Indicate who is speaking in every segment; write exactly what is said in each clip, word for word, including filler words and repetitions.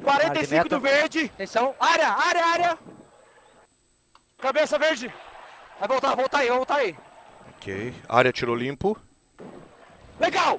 Speaker 1: quarenta e cinco do verde. Atenção. Área, área, área. Cabeça verde. Vai voltar, vai voltar aí, vai voltar aí.
Speaker 2: Ok. Área tiro limpo.
Speaker 1: Legal.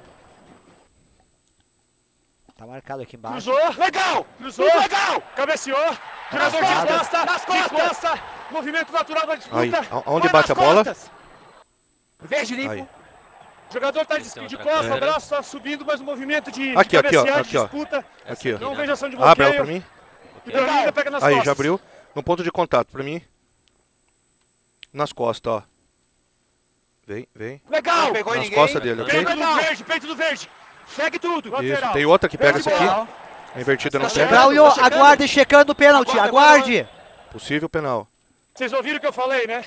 Speaker 3: Tá marcado aqui embaixo.
Speaker 1: Cruzou. Legal. Cruzou. Legal. Cabeceou. Jogador de costa. Nas costas. Movimento natural da disputa.
Speaker 2: Aí, onde bate a bola?
Speaker 1: Verde limpo.
Speaker 2: Aí.
Speaker 1: O jogador tá de, de costa, o braço tá subindo, mas o movimento de,
Speaker 2: aqui,
Speaker 1: de
Speaker 2: aqui, ó,
Speaker 1: de
Speaker 2: aqui, ó.
Speaker 1: disputa.
Speaker 2: Aqui, ó.
Speaker 1: Não vejo ação de
Speaker 2: bloqueio. Abre ela pra mim.
Speaker 1: Hidrolina pega nas
Speaker 2: aí,
Speaker 1: costas.
Speaker 2: já abriu. No ponto de contato pra mim. Nas costas, ó. Vem, vem.
Speaker 1: Legal. Não
Speaker 2: pegou nas ninguém. Costas dele, ok?
Speaker 1: Peito do verde, peito do verde. Segue tudo.
Speaker 2: Isso,
Speaker 1: lateral.
Speaker 2: tem outra que pega essa aqui. A invertida não pega.
Speaker 3: Braulio, aguarde checando o pênalti, aguarde.
Speaker 2: Possível penal.
Speaker 1: Vocês ouviram o que eu falei, né?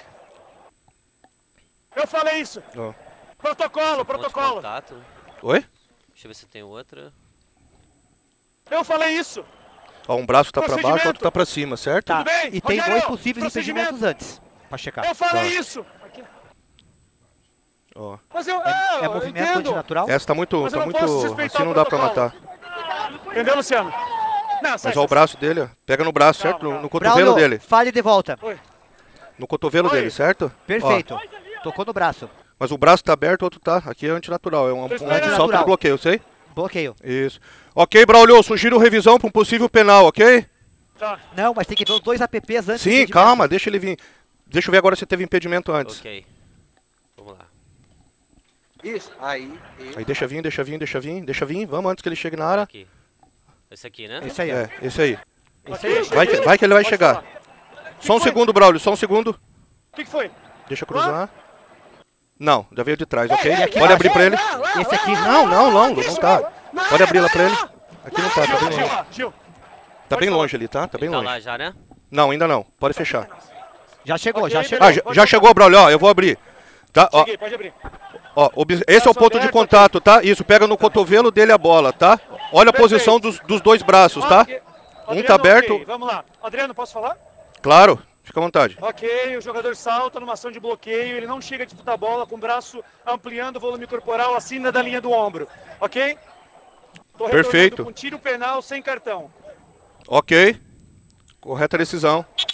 Speaker 1: Eu falei isso.
Speaker 2: Ó.
Speaker 1: Protocolo, protocolo.
Speaker 2: Oi?
Speaker 4: Deixa eu ver se tem outra.
Speaker 1: Eu falei isso.
Speaker 2: Ó, um braço tá pra baixo, outro tá pra cima, certo?
Speaker 3: Tá.
Speaker 1: Tudo bem?
Speaker 3: E tem
Speaker 1: Rogério,
Speaker 3: dois possíveis impedimentos antes, pra checar.
Speaker 1: Eu falei
Speaker 2: Tá.
Speaker 1: isso. Aqui.
Speaker 2: Ó.
Speaker 1: Mas eu,
Speaker 3: É,
Speaker 1: é,
Speaker 3: é
Speaker 1: eu
Speaker 3: movimento
Speaker 1: entendo.
Speaker 3: antinatural?
Speaker 2: Essa tá muito,
Speaker 1: Mas eu
Speaker 2: tá
Speaker 1: não posso
Speaker 2: muito,
Speaker 1: respeitar
Speaker 2: assim
Speaker 1: o
Speaker 2: não dá pra
Speaker 1: protocolo.
Speaker 2: matar.
Speaker 1: Entendeu, Luciano? Não,
Speaker 2: Mas
Speaker 1: sai,
Speaker 2: ó o
Speaker 1: sai,
Speaker 2: braço dele, ó. Pega no braço,
Speaker 1: Calma,
Speaker 2: certo? No,
Speaker 1: calma.
Speaker 2: no cotovelo
Speaker 3: Braulio,
Speaker 2: dele.
Speaker 3: fale de volta.
Speaker 1: Oi.
Speaker 2: No cotovelo
Speaker 1: Oi.
Speaker 2: dele, certo?
Speaker 3: Perfeito.
Speaker 2: Ó,
Speaker 3: Tocou no braço.
Speaker 2: mas o braço tá aberto, o outro tá. Aqui é antinatural, é um, um
Speaker 1: Tô esperando.
Speaker 2: salto
Speaker 3: Antinatural.
Speaker 2: de bloqueio, sei?
Speaker 3: Bloqueio.
Speaker 2: Isso. Ok, Braulio, sugiro revisão para um possível penal, ok?
Speaker 1: Tá.
Speaker 3: Não, mas tem que ver os dois apps antes. do
Speaker 2: Sim,
Speaker 3: impedimento.
Speaker 2: calma, deixa ele vir. Deixa eu ver agora se teve impedimento antes.
Speaker 4: Ok. Vamos lá.
Speaker 1: Isso. Aí. isso.
Speaker 2: Aí deixa vir, deixa vir, deixa vir, deixa vir. Vamos antes que ele chegue na área.
Speaker 4: Aqui. Esse aqui, né?
Speaker 3: Esse aí, ó.
Speaker 2: É, esse aí.
Speaker 3: Esse aí.
Speaker 2: Vai que, vai que ele vai
Speaker 1: Pode
Speaker 2: chegar.
Speaker 1: falar.
Speaker 2: Só um
Speaker 1: foi?
Speaker 2: segundo, Braulio, só um segundo.
Speaker 1: O que, que foi?
Speaker 2: Deixa eu cruzar. Não, já veio de trás,
Speaker 1: Ei,
Speaker 2: ok?
Speaker 1: ei,
Speaker 2: Pode
Speaker 1: ei,
Speaker 2: abrir
Speaker 1: ei,
Speaker 2: pra ele.
Speaker 1: lá, lá,
Speaker 3: Esse aqui,
Speaker 1: lá,
Speaker 2: Não,
Speaker 1: lá,
Speaker 2: não,
Speaker 1: lá,
Speaker 2: não,
Speaker 1: isso,
Speaker 2: não tá.
Speaker 1: lá,
Speaker 2: Pode abrir ela pra ele.
Speaker 1: lá,
Speaker 2: Aqui não tá, tá bem
Speaker 1: Gil,
Speaker 2: longe.
Speaker 1: Gil.
Speaker 2: Tá bem longe ali, tá? Tá bem
Speaker 4: Ele tá
Speaker 2: longe.
Speaker 4: lá já, né?
Speaker 2: Não, ainda não. Pode fechar.
Speaker 3: Já chegou,
Speaker 1: Ok,
Speaker 3: já chegou.
Speaker 2: Ah, já, já chegou, Braulio, ó, eu vou abrir. Tá? Ó,
Speaker 1: Cheguei, pode abrir.
Speaker 2: ó, obs- esse é o ponto de contato, tá? Isso, pega no cotovelo dele a bola, tá? Olha a posição dos, dos dois braços, tá?
Speaker 1: Ok.
Speaker 2: Um
Speaker 1: Adriano,
Speaker 2: tá aberto.
Speaker 1: ok, vamos lá. Adriano, posso falar?
Speaker 2: Claro, fica à vontade.
Speaker 1: Ok, o jogador salta numa ação de bloqueio, ele não chega a disputar a bola com o braço ampliando o volume corporal acima da linha do ombro, ok? Tô retornando
Speaker 2: Perfeito.
Speaker 1: com tiro penal sem cartão.
Speaker 2: Ok. Correta decisão.